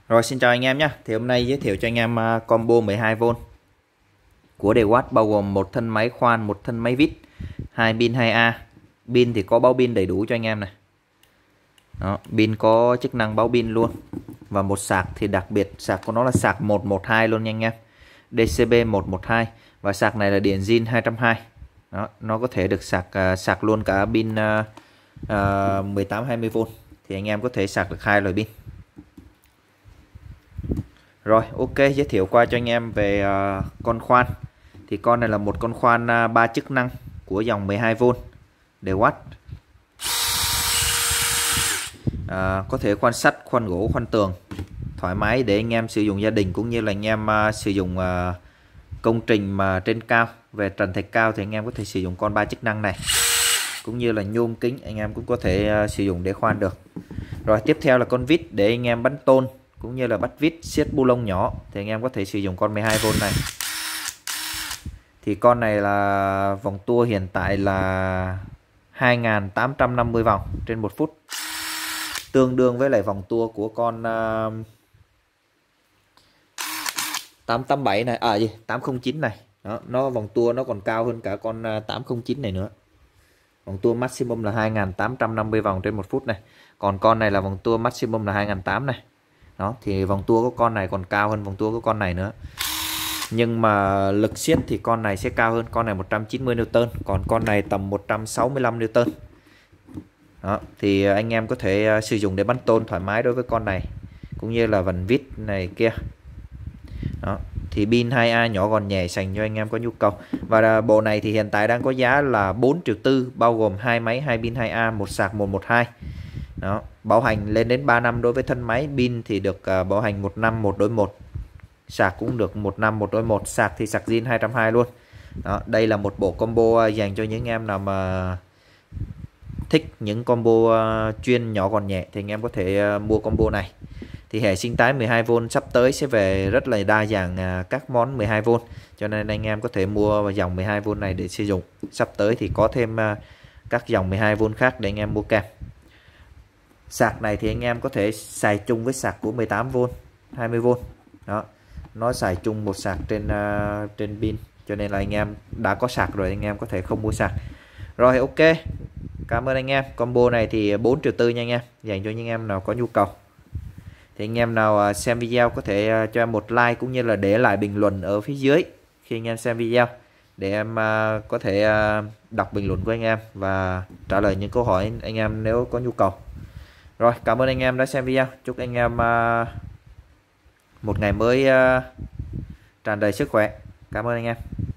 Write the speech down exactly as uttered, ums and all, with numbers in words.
Rồi xin chào anh em nhé. Thì hôm nay giới thiệu cho anh em uh, combo mười hai vôn của DeWatt, bao gồm một thân máy khoan, một thân máy vít, hai pin hai A. Pin thì có báo pin đầy đủ cho anh em này. Đó, pin có chức năng báo pin luôn. Và một sạc thì đặc biệt, sạc của nó là sạc một một hai luôn nha anh em. đê xê bê một một hai và sạc này là điện zin hai trăm hai mươi. Đó, nó có thể được sạc uh, sạc luôn cả pin uh, uh, mười tám hai mươi vôn. Thì anh em có thể sạc được hai loại pin. Rồi, ok, giới thiệu qua cho anh em về uh, con khoan. Thì con này là một con khoan uh, ba chức năng của dòng mười hai vôn DeWatt. Uh, có thể khoan sắt, khoan gỗ, khoan tường, thoải mái để anh em sử dụng gia đình cũng như là anh em uh, sử dụng uh, công trình mà trên cao, về trần thạch cao thì anh em có thể sử dụng con ba chức năng này. Cũng như là nhôm kính anh em cũng có thể uh, sử dụng để khoan được. Rồi tiếp theo là con vít để anh em bắn tôn cũng như là bắt vít, siết bu lông nhỏ thì anh em có thể sử dụng con mười hai vôn này. Thì con này là vòng tua hiện tại là hai nghìn tám trăm năm mươi vòng trên một phút, tương đương với lại vòng tua của con uh, tám tám bảy này, à gì tám không chín này. Đó, nó vòng tua nó còn cao hơn cả con uh, tám không chín này nữa. Vòng tua maximum là hai nghìn tám trăm năm mươi vòng trên một phút này. Còn con này là vòng tua maximum là hai nghìn tám trăm này. Đó, thì vòng tua của con này còn cao hơn vòng tua của con này nữa. Nhưng mà lực siết thì con này sẽ cao hơn. Con này một trăm chín mươi Newton, còn con này tầm một trăm sáu mươi lăm Newton. Đó, thì anh em có thể uh, sử dụng để bắn tôn thoải mái đối với con này, cũng như là vần vít này kia. Đó, thì pin hai A nhỏ gọn nhẹ dành cho anh em có nhu cầu. Và uh, bộ này thì hiện tại đang có giá là bốn triệu tư, bao gồm hai máy, hai pin hai A, một sạc một một hai. Đó, bảo hành lên đến ba năm đối với thân máy. Pin thì được uh, bảo hành một năm một đối một, sạc cũng được một năm một đối một. Sạc thì sạc zin hai trăm hai mươi luôn. Đó, đây là một bộ combo uh, dành cho những em nào mà thích những combo uh, chuyên nhỏ gọn nhẹ thì anh em có thể uh, mua combo này. Thì hệ sinh thái mười hai vôn sắp tới sẽ về rất là đa dạng uh, các món mười hai vôn, cho nên anh em có thể mua dòng mười hai vôn này để sử dụng. Sắp tới thì có thêm uh, các dòng mười hai vôn khác để anh em mua kèm. Sạc này thì anh em có thể xài chung với sạc của mười tám vôn, hai mươi vôn. Đó, nó xài chung một sạc trên uh, trên pin, cho nên là anh em đã có sạc rồi anh em có thể không mua sạc. Rồi ok, cảm ơn anh em. Combo này thì bốn triệu tư nha anh em, dành cho những em nào có nhu cầu. Thì anh em nào uh, xem video có thể uh, cho em một like cũng như là để lại bình luận ở phía dưới khi anh em xem video, để em uh, có thể uh, đọc bình luận của anh em và trả lời những câu hỏi anh em nếu có nhu cầu. Rồi, cảm ơn anh em đã xem video. Chúc anh em uh, một ngày mới uh, tràn đầy sức khỏe. Cảm ơn anh em.